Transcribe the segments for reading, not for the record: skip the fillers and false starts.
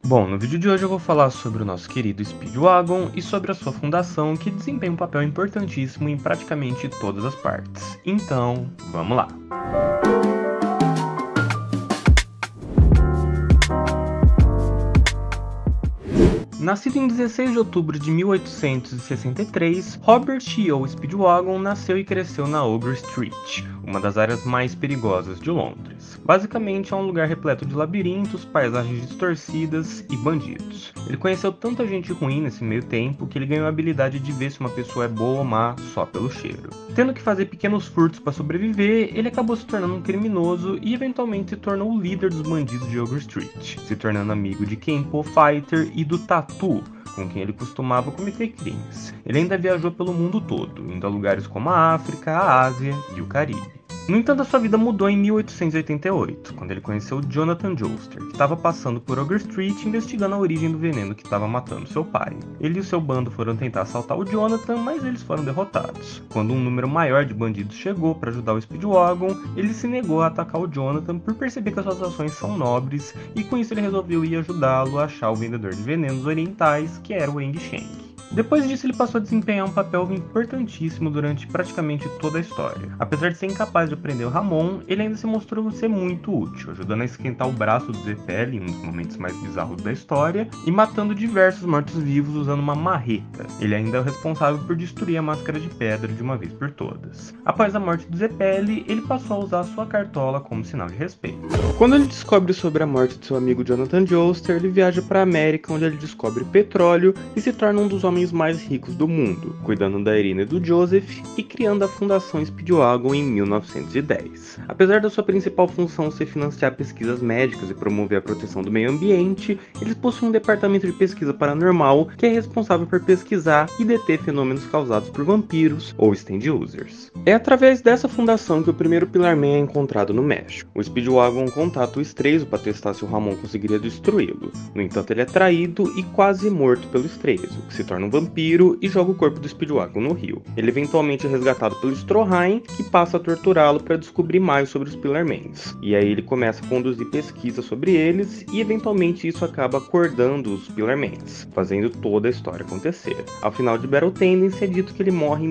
Bom, no vídeo de hoje eu vou falar sobre o nosso querido Speedwagon e sobre a sua fundação, que desempenha um papel importantíssimo em praticamente todas as partes. Então, vamos lá! Nascido em 16 de outubro de 1863, Robert E.O. Speedwagon nasceu e cresceu na Ogle Street, uma das áreas mais perigosas de Londres. Basicamente é um lugar repleto de labirintos, paisagens distorcidas e bandidos. Ele conheceu tanta gente ruim nesse meio tempo que ele ganhou a habilidade de ver se uma pessoa é boa ou má só pelo cheiro. Tendo que fazer pequenos furtos para sobreviver, ele acabou se tornando um criminoso e eventualmente se tornou o líder dos bandidos de Ogle Street, se tornando amigo de Kenpo Fighter e do Tatu, com quem ele costumava cometer crimes. Ele ainda viajou pelo mundo todo, indo a lugares como a África, a Ásia e o Caribe. No entanto, a sua vida mudou em 1888, quando ele conheceu Jonathan Joestar, que estava passando por Ogle Street investigando a origem do veneno que estava matando seu pai. Ele e o seu bando foram tentar assaltar o Jonathan, mas eles foram derrotados. Quando um número maior de bandidos chegou para ajudar o Speedwagon, ele se negou a atacar o Jonathan por perceber que as suas ações são nobres, e com isso ele resolveu ir ajudá-lo a achar o vendedor de venenos orientais, que era o Wang Sheng. Depois disso, ele passou a desempenhar um papel importantíssimo durante praticamente toda a história. Apesar de ser incapaz de prender o Ramon, ele ainda se mostrou ser muito útil, ajudando a esquentar o braço do Zeppeli em um dos momentos mais bizarros da história, e matando diversos mortos-vivos usando uma marreta. Ele ainda é o responsável por destruir a Máscara de Pedra de uma vez por todas. Após a morte do Zeppeli, ele passou a usar sua cartola como sinal de respeito. Quando ele descobre sobre a morte de seu amigo Jonathan Joestar, ele viaja para a América, onde ele descobre petróleo e se torna um dos homens mais ricos do mundo, cuidando da Irina e do Joseph e criando a Fundação Speedwagon em 1910. Apesar da sua principal função ser financiar pesquisas médicas e promover a proteção do meio ambiente, eles possuem um departamento de pesquisa paranormal que é responsável por pesquisar e deter fenômenos causados por vampiros ou stand users. É através dessa fundação que o primeiro Pillar Man é encontrado no México. O Speedwagon contata o Estrezo para testar se o Ramon conseguiria destruí-lo. No entanto, ele é traído e quase morto pelo Estrezo, que se torna um vampiro e joga o corpo do Speedwagon no rio. Ele eventualmente é resgatado pelo Stroheim, que passa a torturá-lo para descobrir mais sobre os Pillar Mans. E aí ele começa a conduzir pesquisas sobre eles e eventualmente isso acaba acordando os Pillar Mans, fazendo toda a história acontecer. Ao final de Battle Tendency é dito que ele morre em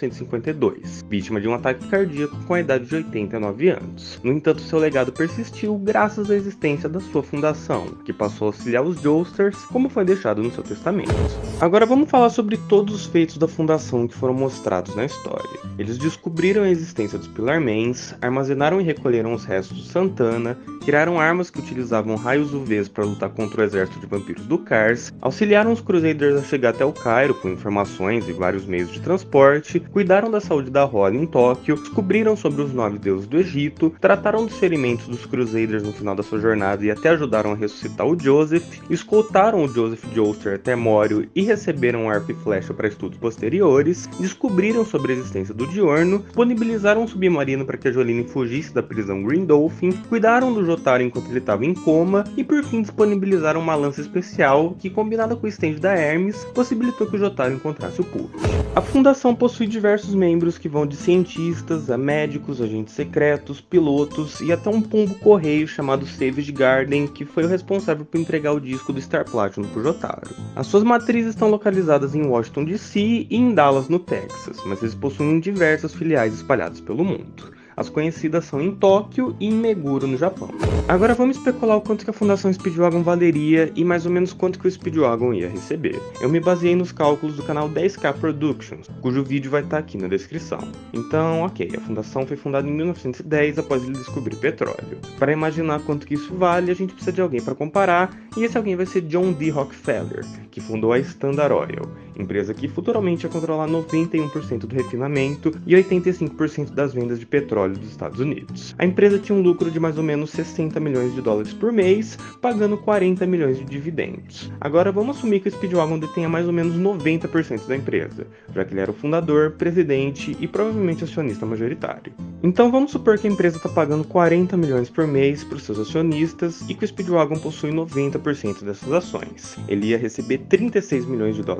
1952, vítima de um ataque cardíaco com a idade de 89 anos. No entanto, seu legado persistiu graças à existência da sua fundação, que passou a auxiliar os Joestars, como foi deixado no seu testamento. Agora vamos falar sobre todos os feitos da fundação que foram mostrados na história. Eles descobriram a existência dos Pillar Mans, armazenaram e recolheram os restos do Santana, criaram armas que utilizavam raios UVs para lutar contra o exército de vampiros do Kars, auxiliaram os Crusaders a chegar até o Cairo com informações e vários meios de transporte, cuidaram da saúde da Holly em Tóquio, descobriram sobre os 9 deuses do Egito, trataram dos ferimentos dos Crusaders no final da sua jornada e até ajudaram a ressuscitar o Joseph, escoltaram o Joseph Joestar até Mório e receberam arco e flecha para estudos posteriores, descobriram sobre a existência do Diorno, disponibilizaram um submarino para que a Jolene fugisse da prisão Green Dolphin, cuidaram do Jotaro enquanto ele estava em coma e por fim disponibilizaram uma lança especial que, combinada com o stand da Hermes, possibilitou que o Jotaro encontrasse o Puff. A fundação possui diversos membros que vão de cientistas a médicos, agentes secretos, pilotos e até um pombo correio chamado Savage Garden, que foi o responsável por entregar o disco do Star Platinum para o Jotaro. As suas matrizes estão localizadas em Washington DC e em Dallas, no Texas, mas eles possuem diversas filiais espalhadas pelo mundo. As conhecidas são em Tóquio e em Meguro, no Japão. Agora vamos especular o quanto que a Fundação Speedwagon valeria e mais ou menos quanto que o Speedwagon ia receber. Eu me baseei nos cálculos do canal 10K Productions, cujo vídeo vai estar aqui na descrição. Então, ok, a fundação foi fundada em 1910 após ele descobrir petróleo. Para imaginar quanto que isso vale, a gente precisa de alguém para comparar, e esse alguém vai ser John D. Rockefeller, que fundou a Standard Oil, empresa que futuramente ia controlar 91% do refinamento e 85% das vendas de petróleo dos Estados Unidos. A empresa tinha um lucro de mais ou menos 60 milhões de dólares por mês, pagando 40 milhões de dividendos. Agora vamos assumir que o Speedwagon detenha mais ou menos 90% da empresa, já que ele era o fundador, presidente e provavelmente acionista majoritário. Então vamos supor que a empresa está pagando 40 milhões por mês para os seus acionistas e que o Speedwagon possui 90% dessas ações. Ele ia receber 36 milhões de dólares por mês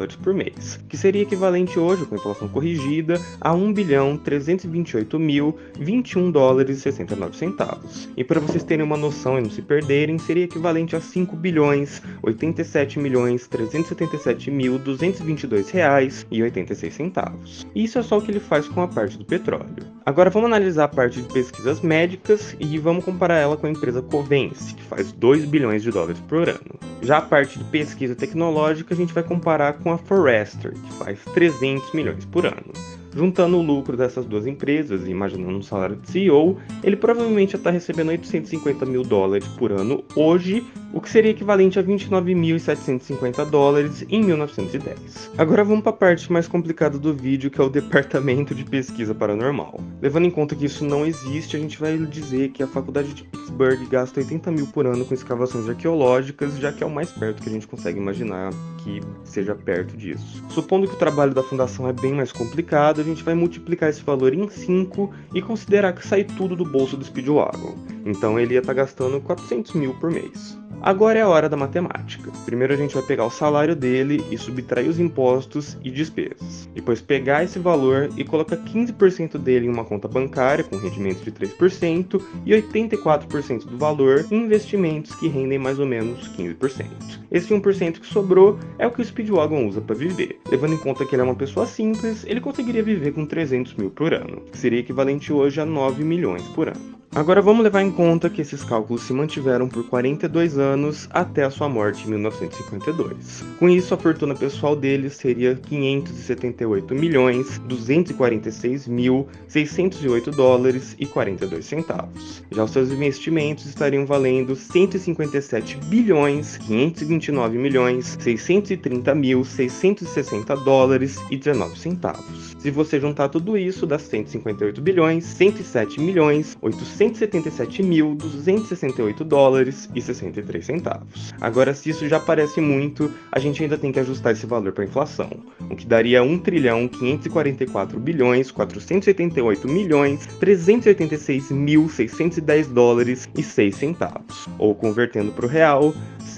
mês, que seria equivalente hoje, com inflação corrigida, a 1.328.021 dólares e 69 centavos. E para vocês terem uma noção e não se perderem, seria equivalente a 5.087.377.222 reais e 86 centavos. E isso é só o que ele faz com a parte do petróleo. Agora vamos analisar a parte de pesquisas médicas e vamos comparar ela com a empresa Covence, que faz 2 bilhões de dólares por ano. Já a parte de pesquisa tecnológica a gente vai comparar com a Forrester, que faz 300 milhões por ano. Juntando o lucro dessas duas empresas e imaginando um salário de CEO, ele provavelmente já está recebendo 850 mil dólares por ano hoje, o que seria equivalente a 29.750 dólares em 1910. Agora vamos para a parte mais complicada do vídeo, que é o Departamento de Pesquisa Paranormal. Levando em conta que isso não existe, a gente vai dizer que a Faculdade de Pittsburgh gasta 80 mil por ano com escavações arqueológicas, já que é o mais perto que a gente consegue imaginar que seja perto disso. Supondo que o trabalho da fundação é bem mais complicado, a gente vai multiplicar esse valor em 5 e considerar que sai tudo do bolso do Speedwagon. Então ele ia estar gastando 400 mil por mês. Agora é a hora da matemática. Primeiro a gente vai pegar o salário dele e subtrair os impostos e despesas. Depois pegar esse valor e colocar 15% dele em uma conta bancária com rendimento de 3% e 84% do valor em investimentos que rendem mais ou menos 15%. Esse 1% que sobrou é o que o Speedwagon usa para viver. Levando em conta que ele é uma pessoa simples, ele conseguiria viver com 300 mil por ano, que seria equivalente hoje a 9 milhões por ano. Agora vamos levar em conta que esses cálculos se mantiveram por 42 anos até a sua morte em 1952. Com isso, a fortuna pessoal dele seria 578.246.608 dólares e 42 centavos. Já os seus investimentos estariam valendo 157.529.630.660 dólares e 19 centavos. Se você juntar tudo isso, dá 158 bilhões, 107 milhões, 877.268 dólares e 63 centavos. Agora, se isso já parece muito, a gente ainda tem que ajustar esse valor para a inflação, o que daria 1.544.488.386.610 dólares e 6 centavos, ou convertendo para o real,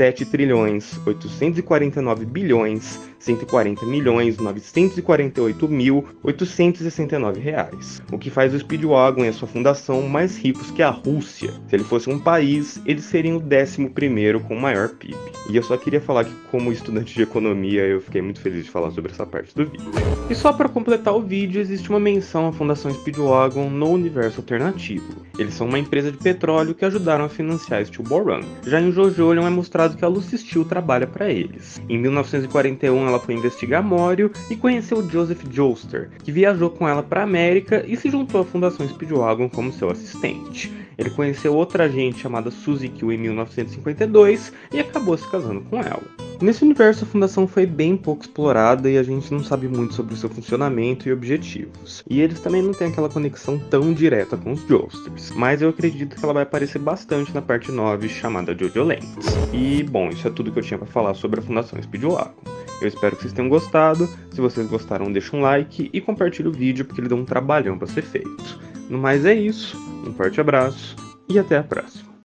7.849.140.948.869 reais, o que faz o Speedwagon e a sua fundação mais ricos que a Rússia. Se ele fosse um país, eles seriam o 11º com maior PIB. E eu só queria falar que, como estudante de economia, eu fiquei muito feliz de falar sobre essa parte do vídeo. E só para completar o vídeo, existe uma menção à Fundação Speedwagon no universo alternativo. Eles são uma empresa de petróleo que ajudaram a financiar Steel Ball Run. Já em JoJo é mostrado que a Lucy Steel trabalha para eles. Em 1941 ela foi investigar Morio e conheceu Joseph Joestar, que viajou com ela para a América e se juntou à Fundação Speedwagon como seu assistente. Ele conheceu outra agente chamada Suzy Q em 1952 e acabou se casando com ela. Nesse universo, a fundação foi bem pouco explorada e a gente não sabe muito sobre o seu funcionamento e objetivos. E eles também não têm aquela conexão tão direta com os Joestars, mas eu acredito que ela vai aparecer bastante na parte 9, chamada JoJo Lands. E, bom, isso é tudo que eu tinha para falar sobre a Fundação Speedwagon. Eu espero que vocês tenham gostado. Se vocês gostaram, deixa um like e compartilha o vídeo, porque ele deu um trabalhão para ser feito. No mais é isso, um forte abraço e até a próxima.